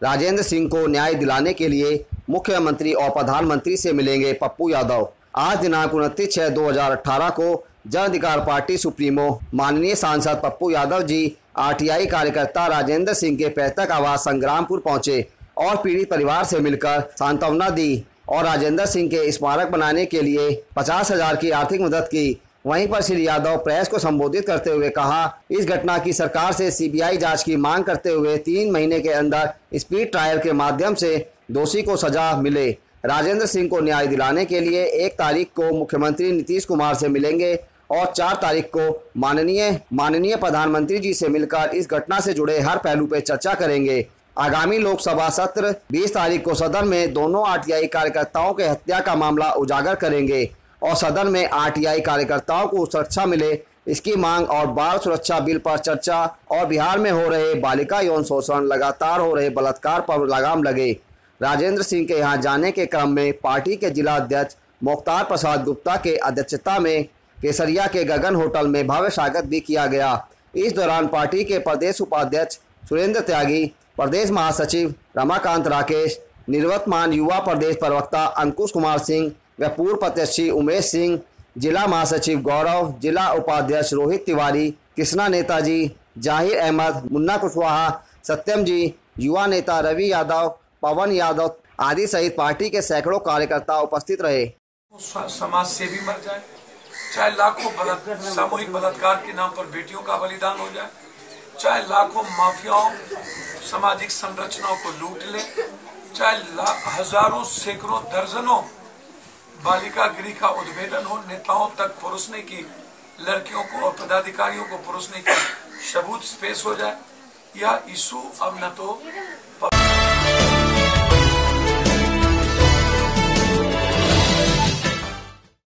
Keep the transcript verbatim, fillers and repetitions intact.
राजेंद्र सिंह को न्याय दिलाने के लिए मुख्यमंत्री और प्रधानमंत्री से मिलेंगे पप्पू यादव। आज दिनांक उनतीस छह दो हजार अठारह को जन अधिकार पार्टी सुप्रीमो माननीय सांसद पप्पू यादव जी आरटीआई कार्यकर्ता राजेंद्र सिंह के पैतृक आवास संग्रामपुर पहुंचे और पीड़ित परिवार से मिलकर सांत्वना दी और राजेंद्र सिंह के स्मारक बनाने के लिए पचास हजार की आर्थिक मदद की। वहीं पर श्री यादव प्रेस को संबोधित करते हुए कहा, इस घटना की सरकार से सीबीआई जांच की मांग करते हुए तीन महीने के अंदर स्पीड ट्रायल के माध्यम से दोषी को सजा मिले। राजेंद्र सिंह को न्याय दिलाने के लिए एक तारीख को मुख्यमंत्री नीतीश कुमार से मिलेंगे और चार तारीख को माननीय माननीय प्रधानमंत्री जी से मिलकर इस घटना से जुड़े हर पहलू पर चर्चा करेंगे। आगामी लोकसभा सत्र बीस तारीख को सदन में दोनों आरटीआई कार्यकर्ताओं के हत्या का मामला उजागर करेंगे और सदन में आरटीआई कार्यकर्ताओं को सुरक्षा मिले इसकी मांग और बाल सुरक्षा बिल पर चर्चा और बिहार में हो रहे बालिका यौन शोषण, लगातार हो रहे बलात्कार पर लगाम लगे। राजेंद्र सिंह के यहां जाने के क्रम में पार्टी के जिला अध्यक्ष मुख्तार प्रसाद गुप्ता के अध्यक्षता में केसरिया के गगन होटल में भव्य स्वागत भी किया गया। इस दौरान पार्टी के प्रदेश उपाध्यक्ष सुरेंद्र त्यागी, प्रदेश महासचिव रमाकांत राकेश, निवर्तमान युवा प्रदेश प्रवक्ता अंकुश कुमार सिंह व पूर्व प्रत्याशी उमेश सिंह, जिला महासचिव गौरव, जिला उपाध्यक्ष रोहित तिवारी, कृष्णा नेताजी, जाहिर अहमद, मुन्ना कुशवाहा, सत्यम जी, युवा नेता रवि यादव, पवन यादव आदि सहित पार्टी के सैकड़ों कार्यकर्ता उपस्थित रहे। समाज सेवी मर जाए, चाहे लाखों सामूहिक बलात्कार के नाम पर बेटियों का बलिदान हो जाए, चाहे लाखों माफियाओं सामाजिक संरचनाओं को लूट ले, चाहे हजारों सैकड़ों दर्जनों बालिका गृह का उद्भेदन हो, नेताओं तक पुरुषने की, लड़कियों को और पदाधिकारियों को पुरुषने की सबूत पेश हो जाए, यह इशू अब न तो